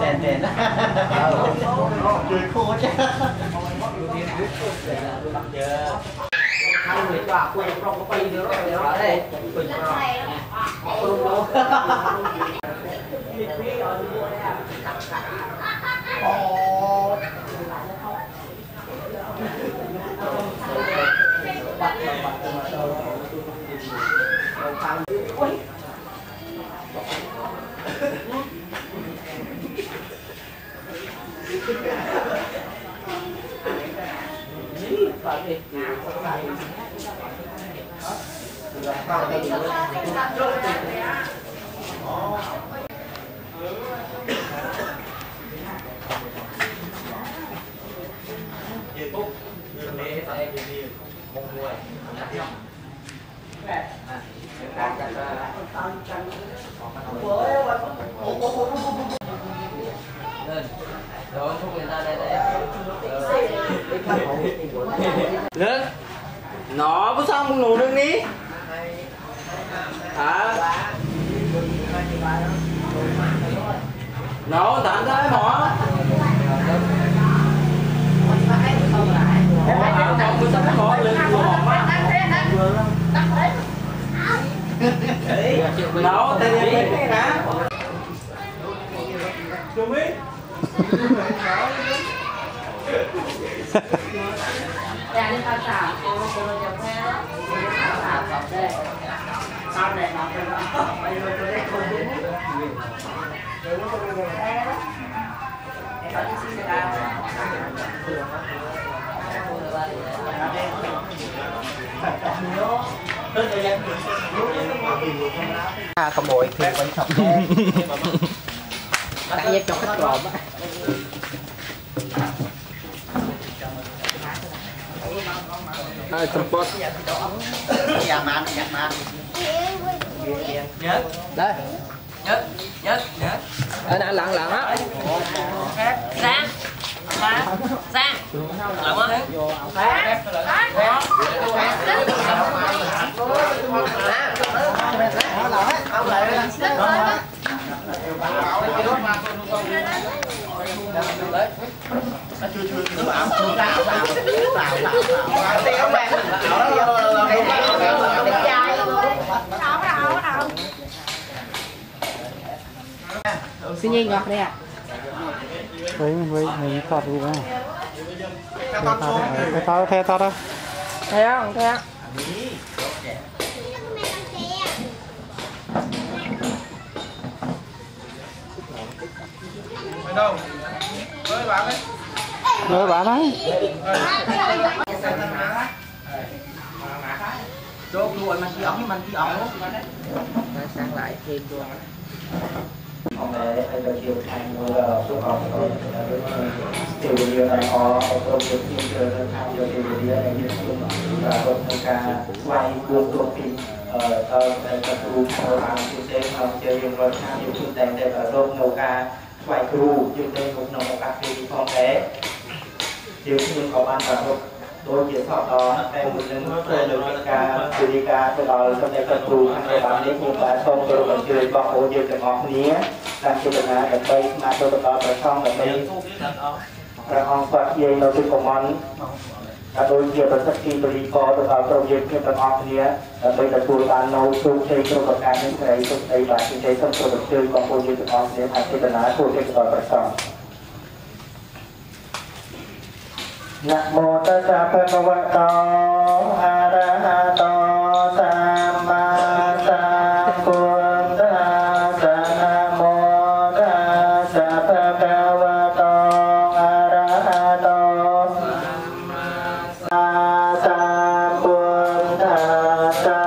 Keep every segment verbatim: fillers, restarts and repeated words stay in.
đèn đèn cười khô chứ hai người cho quay trong cái pin nữa rồi đó đây quỳnh lên nó có sao không nổ được đi hả nó tạm ra mỏ nó tay đi cái hả chung đi ra đi pha xào cô cô nhập theo đó xào xào đây sau này nó phải nó bây giờ tôi đây không đúng rồi nó không được theo đó để có cái gì ra à có mồi thì vẫn chọc tại vì cho khách gồm á ai support nhà man nhà man nhớ đây nhớ nhớ nhớ anh ăn lặng lặng á sang sang sang lặng á xin nhìn ngọt đây ạ. Với với mình tọt đi đó. Cái tao theo tao đó. Theo không theo. ở đâu ơi bạn ấy Rồi bạn ấy. chốt luôn mà chi ống mình chi ống Sang lại thêm luôn. Hôm nay anh đã chịu thành mưa xuống học rồi tiểu điều này họ công việc như chờ thân tham cho tiểu điều này như xuống và công thân ca quay cuồng tuột phim ở tờ tập trung ở hàng chủ tế học chơi riêng rồi tham dự phương tiện để ở đô nô ca quay cru chủ tế một nông một các kỳ phong thế chiều nhưng có ban và tôi chỉ thọ đó em một những người được ca từ đi ca từ đó trong cái tập trung hàng bán đến những bán xong rồi còn chơi bọc ô chơi cái ngọc ní đang chơi cái này đây mà tôi đó phải xong ở đây ra hàng phật dây nó từ công an đã đôi kia tôi sẽ đi từ đi có từ đó tôi chơi cái ngọc ní là bây giờ tôi đang nấu chung chơi trong cái cái những cái trong đây và chơi chơi trong tôi được chơi còn ô chơi cái ngọc ní thành cái này tôi chơi cái đó phải xong. Namo tassa bhagavato arahato samma sambuddhassa namo tassa bhagavato arahato samma sambuddhassa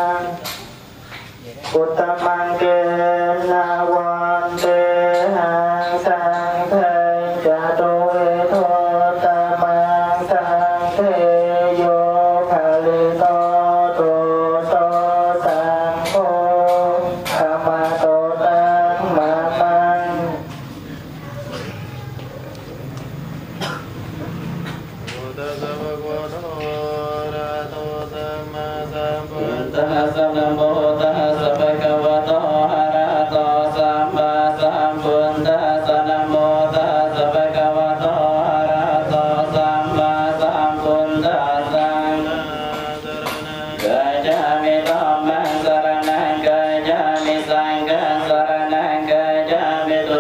uttamang kena vante hang sang thang jato etho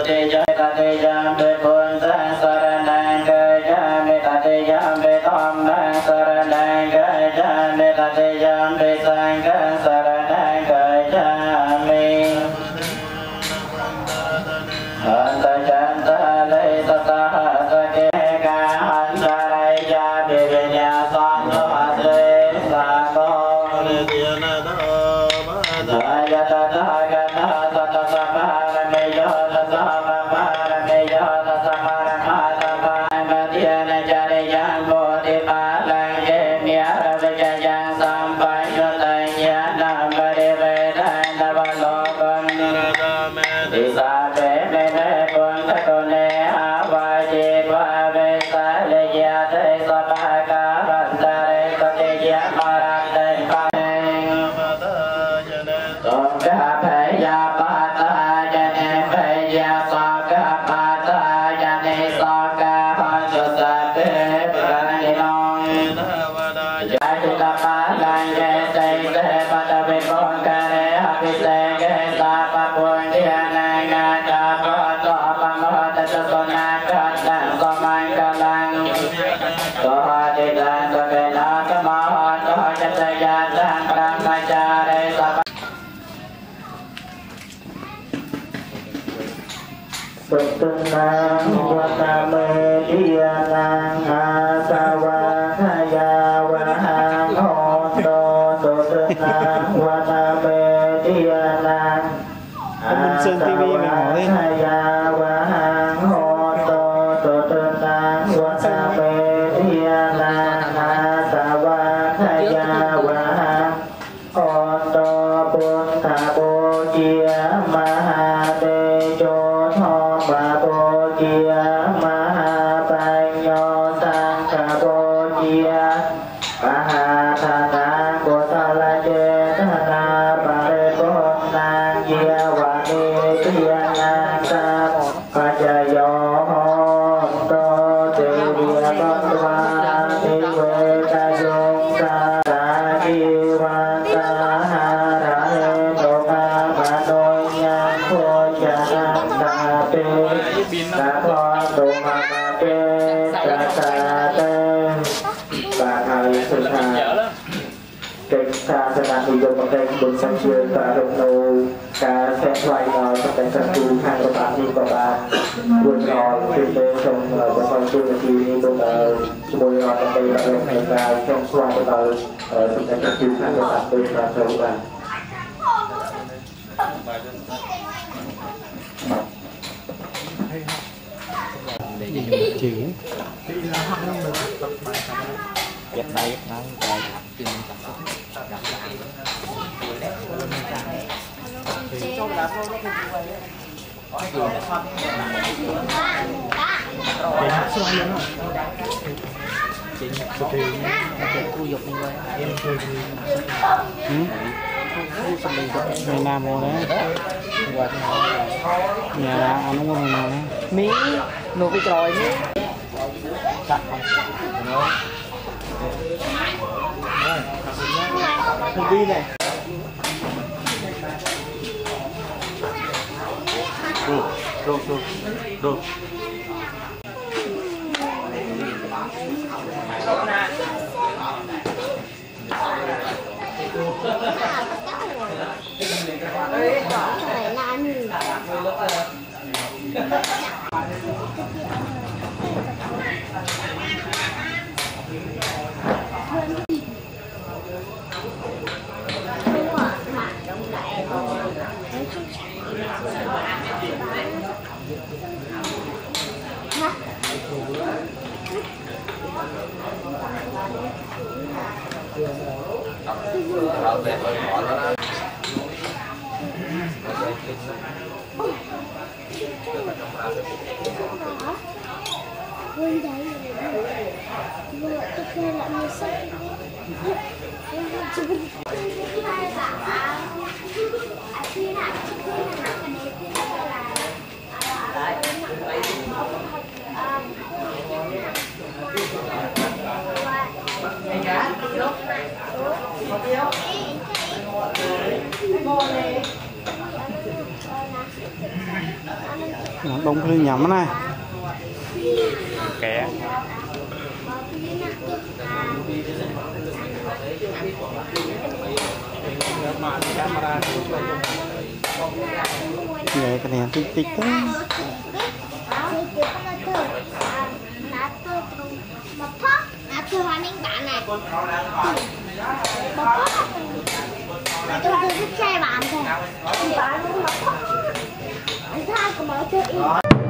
ติยะตติยามเปปุญสังสรณังกายามิตติยามเปธัมมังสรณังกายามิตติยามเปสังฆังสรณังกายามิอันตจันตาเลยตตาสเกกาหันตารายาปิวิญญาสังโฆเสสาโกสายตตากนาตตสัมมาระเมโยตัสสะมะมาระเมโยตัสสะมะระมาตะปะมะเทียนจาริยังโพธิปาลังเยมิอาระวิจยังสัมปัญญตัญญาณปริเวทันตวโลกังติสาเปเมเนปุณฑโกเนหาวาจิตวะเวสาเลยะเตสปะการันตะเรสติยะมารันเตปังตกะเพยาปาตายะเนเพยาสกะปาตายะเนสกะหันตุสัพเพปะนิโนยะจิตปาลังเยเตเตปะตะวิปุงกะเรหะภิเสเกสาปะปุญญานังอาจาปะโตปะโมตะสสนาคัตตังสมังกะลังโตหะติตังสเกนะสมะหันโตจัตตยาสังพระมจาเรสัพสุตุนังวัตเมติยานังอาสาวะขยาวะหังโหโตสุตุนังวัตเมติยานังอาสาวะขยาวะหังโหโตสุตุนังวัตเมติยานังอาสาวะขยาวะหังโหโตปุณฑโภเจียมหาเตโชทบาโภเจียมหาปัญโยสังฆโภเจียมหาธนากุศลเจตนาปะเรโกนังเยวะเนติยานังสัพปัจจโยโหโตเตวิยปัตวานิเวตโยสาสาจิวันตาหาระเอโตภาปะโนยังโคจานันตาเปตะโพตุมามาเตตะตาเตบาทาวิสุทธาเด็กศาสนาอุดมเด็กบุญสังเวยตาลงโนการแสดงไว้น้อยตั้งแต่สังคูทางประบาทีประบาบุญรอยเป็นเดชงเราจะคอยช่วยทีนี้บุญเออสมุยรอยจะไปรับลงในกายช่องสว่างเราเออตั้งแต่สังคูทางประบาเป็นการสว่าง chữ Ghét đây ghét đây Rồi tìm mình chặt ngày nào mùa đấy nhà là ăn uống ngày nào đấy Mỹ nụ cái tròi Mỹ chặt không không đi này đồ đồ đồ đồ phải làm gì Rồi về tôi gọi nó đó. Quên đấy vừa tôi kêu lại một sách hai bảo à khi nào khi nào này thì nó đông phơi nhắm này kẻ vậy cái này tích tích đó Tôi hoàn ninh bạn này. Bọc phóc. Tôi tôi thích xe bạn thôi. Bạn nó bọc phóc. Anh trai của mọi chơi im.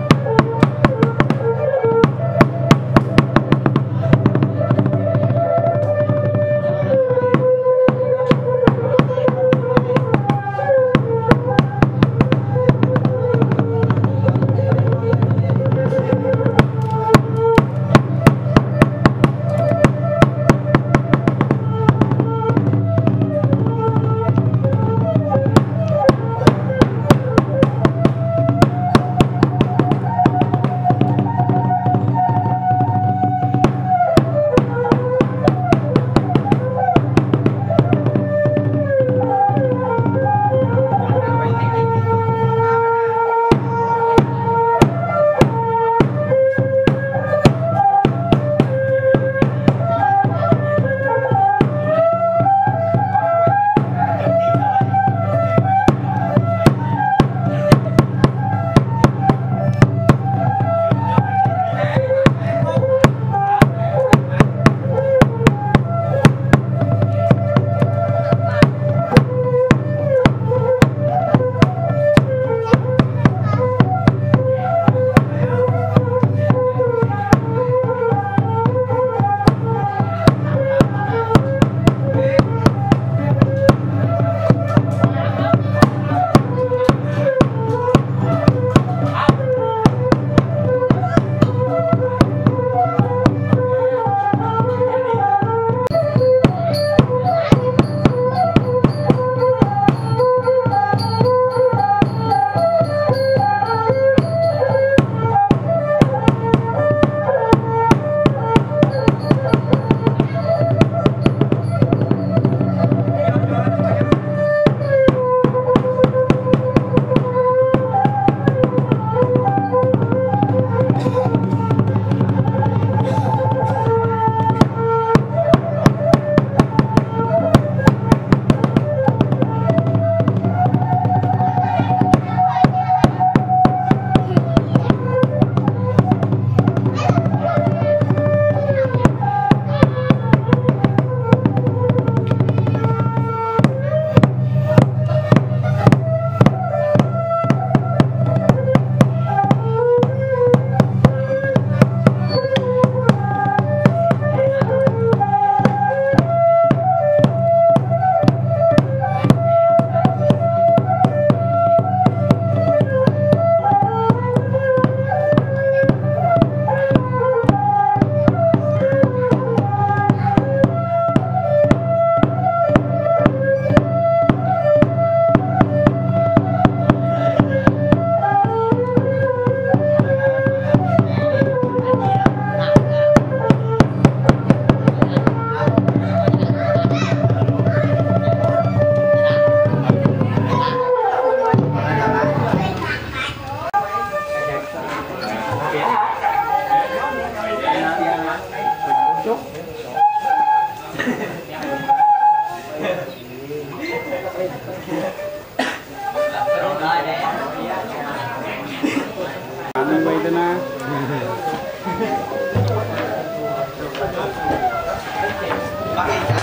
Anh quay tên na. Bác